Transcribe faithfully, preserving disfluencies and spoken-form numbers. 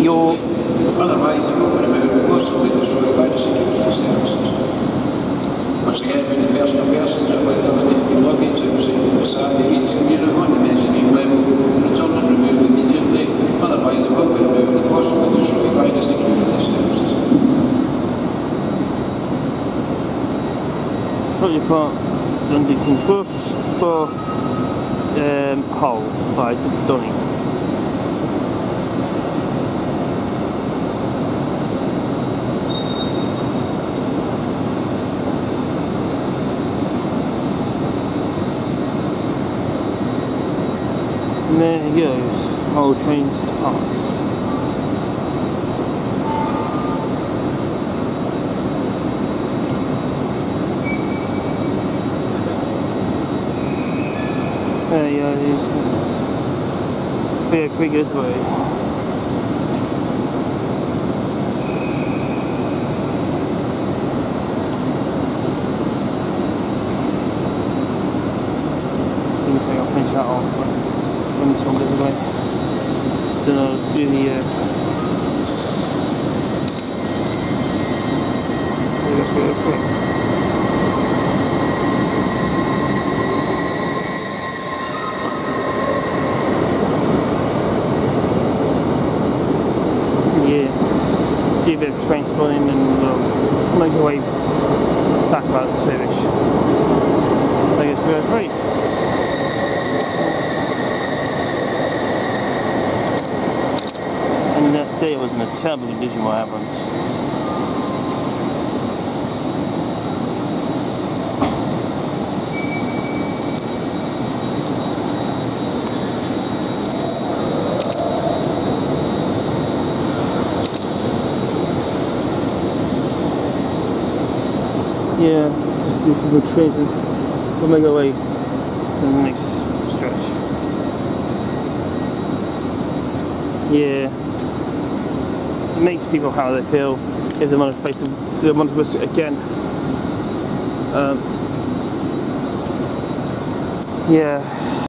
your... Otherwise, the boat would have been possibly destroyed by the security services. Once again, when the personal persons are with limited luggage outside the Saturday retail unit on the mezzanine level, return and remove immediately. Otherwise, the boat would have been possibly destroyed by the security services. Shortly apart, London King's Wharf for um, Hull by Donny. And there he goes, whole trains to pass. There he goes, video figures away. I think I'll finish that off when this one goes away. Then I'll do the uh, I guess really quick. Yeah, do a bit of train spotting and we'll make our way back about two-ish. I guess we're great. And that day was in a terrible condition what happened. Yeah, just do some good trains and we'll make our way to the next stretch. Yeah, it makes people how they feel if they want to face them, they want to risk it again. Um, yeah.